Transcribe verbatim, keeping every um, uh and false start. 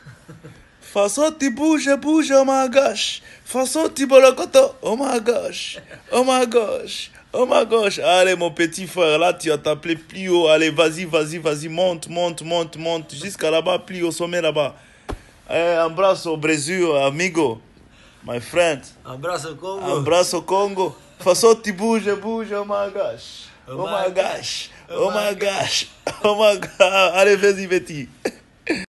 Façon tu bouges, bouge, oh my gosh. Façon tu bolokoto, oh my gosh. Oh my gosh. Oh my gosh. Allez, mon petit frère, là, tu vas t'appeler plus haut. Allez, vas-y, vas-y, vas-y, monte, monte, monte, monte. Jusqu'à là-bas, plus au sommet là-bas. Eh, abraço, Brésil, amigo. My friend. Abraço, Congo. Abraço, Congo. Façon tu bouges, bouge, oh my gosh. Oh my gosh. Oh my gosh. Oh my gosh. Allez, vas-y, petit.